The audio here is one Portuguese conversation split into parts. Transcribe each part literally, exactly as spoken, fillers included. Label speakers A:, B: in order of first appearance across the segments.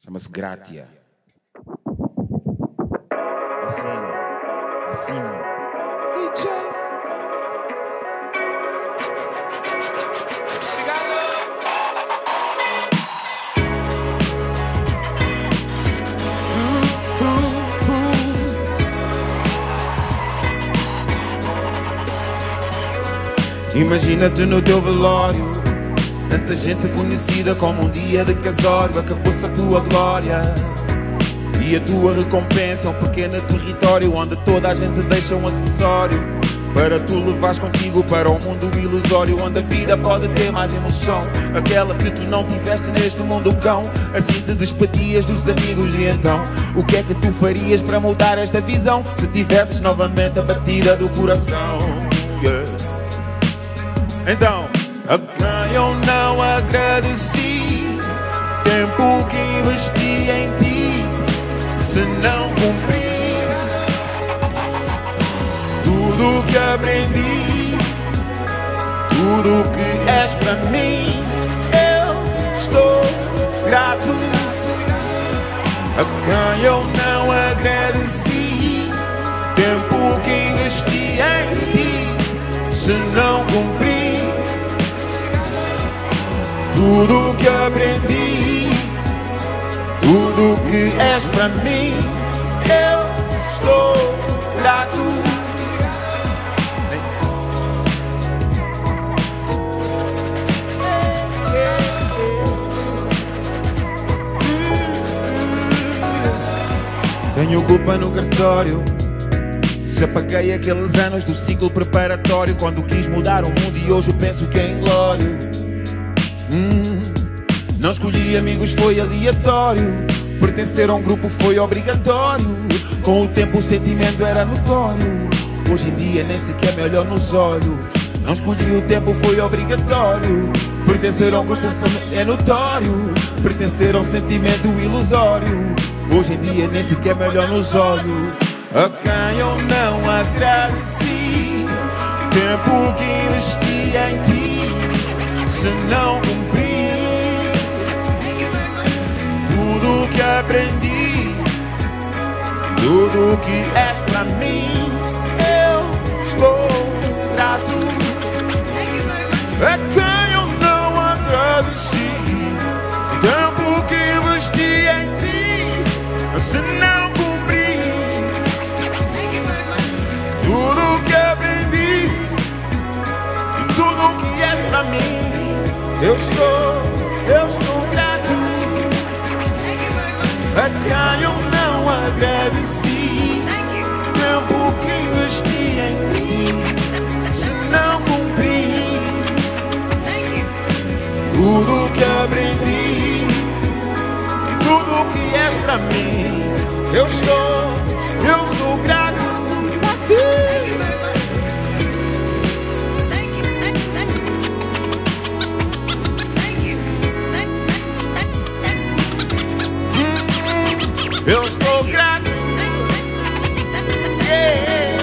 A: Chama-se Gratia. Assim, assim. D J. Imagina-te no teu velório, tanta gente conhecida como um dia de casório. Acabou-se a tua glória e a tua recompensa, um pequeno território onde toda a gente deixa um acessório para tu levares contigo para o mundo ilusório, onde a vida pode ter mais emoção, aquela que tu não tiveste neste mundo cão. Assim te despedias dos amigos e então o que é que tu farias para mudar esta visão? Se tivesses novamente a batida do coração, yeah. Então, a quem eu não agradeci, tempo que investi em ti, se não cumprir tudo que aprendi, tudo que és para mim, eu estou grato. A quem eu não agradeci, tempo que investi em ti, se não cumprir tudo que aprendi, tudo que és para mim, eu estou grato. Tenho culpa no cartório se apaguei aqueles anos do ciclo preparatório, quando quis mudar o mundo e hoje eu penso que é inglório. Hum, não escolhi amigos, foi aleatório. Pertencer a um grupo foi obrigatório. Com o tempo o sentimento era notório. Hoje em dia nem sequer me olhou nos olhos. Não escolhi o tempo, foi obrigatório. Pertencer a um grupo é notório. Pertencer a um sentimento ilusório. Hoje em dia nem sequer me olhou nos olhos. A quem eu não agradeci, tempo que investi em ti, se não cumprir tudo que aprendi, tudo que és para mim, eu estou grato. A quem eu não agradeci, tempo que investi em ti, se não cumprir tudo que aprendi, tudo que és para mim, eu estou, eu estou grato. A quem eu não agradeci, tempo que investi em ti, se não cumprir tudo que aprendi, tudo que és para mim, eu estou, eu estou grato. Assim. Eu estou grato. Yeah.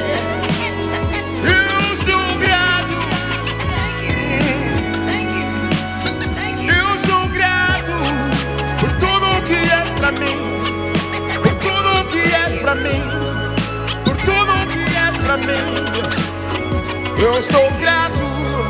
A: Eu estou grato. Eu estou grato por tudo que és para mim, por tudo que és para mim, por tudo que és para mim. Eu estou grato.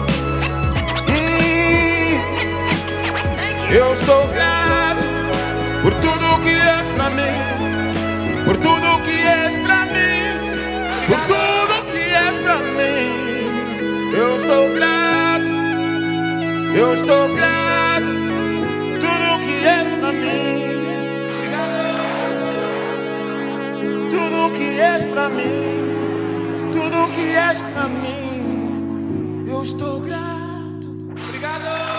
A: Hum. Eu estou grato por tudo que és para mim, por tudo que és para mim, por tudo que és para mim. Eu estou grato, eu estou grato, tudo que és para mim, tudo que és para mim, tudo que és para mim. Eu estou grato. Obrigado.